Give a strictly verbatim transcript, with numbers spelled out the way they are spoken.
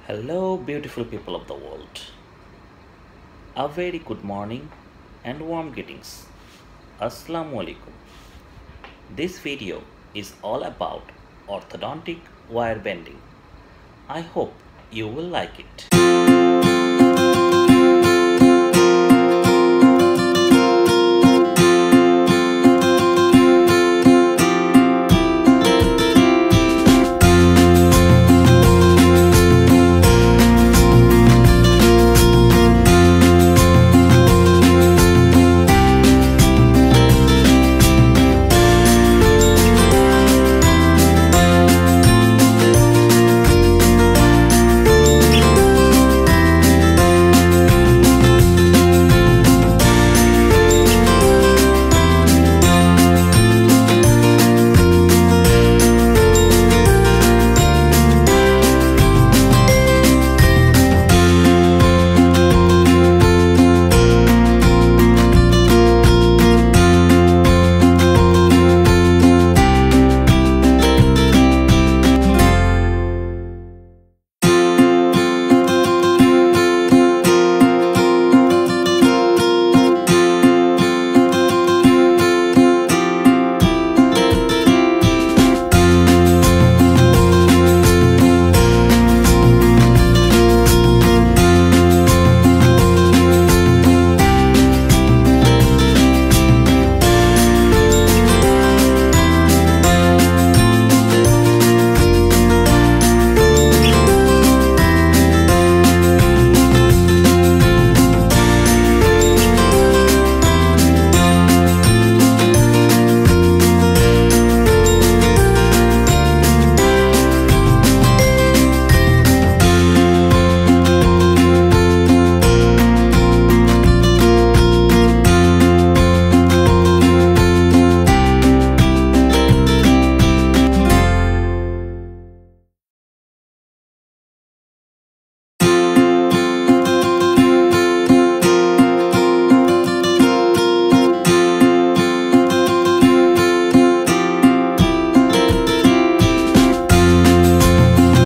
Hello, beautiful people of the world. A very good morning and warm greetings. Assalamu alaikum. This video is all about orthodontic wire bending. I hope you will like it.